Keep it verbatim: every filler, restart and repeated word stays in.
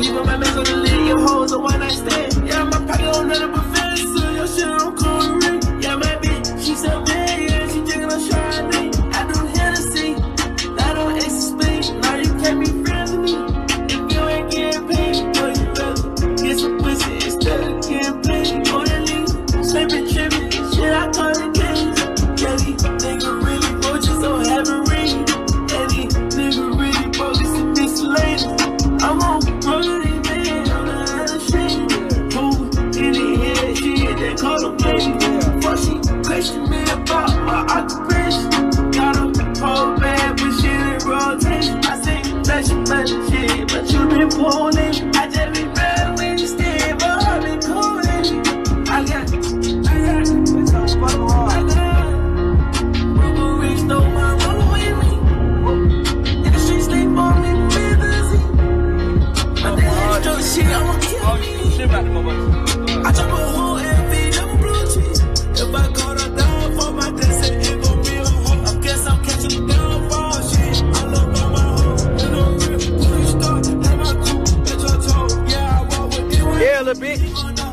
Even my man's gonna leave your hoes a one night stand. Yeah, my pocket don't let up a fence, so your shit on cool ring. Yeah, my bitch, she so bad, yeah, she drinking on Chardonnay. I do Hennessy, I don't explain. Now you can't be friends with me if you ain't getting paid. Boy, you better get some pussy instead of getting paid. On the lean, slipping, tripping, shit, I call it games. Yeah, these niggas really roaches on having ring. Yeah, these niggas really bogus and miscellaneous. I'm on rolling, man, on the other shit. Move in the head, shit, they call them baby. Before she question me about my occupation, got a whole bad, but shit in rotation. I say, bless you, bless you, shit, but you been pulling. I just been mad when you stand, but I been cooling. I got, I got, it's so fucking hard. I got, Rubber Rich, no my mama with me. And the street sleep on me, with the I did extra shit, I'ma kill me. I drop a whole L V, double blue cheese. If I caught her down for my dance, it gon' be a hoe. I guess I'm catching down for shit. I love by my hoe. You know, real, when you start, have my cool, at your toe. Yeah, I walk with it. Yeah, little bitch.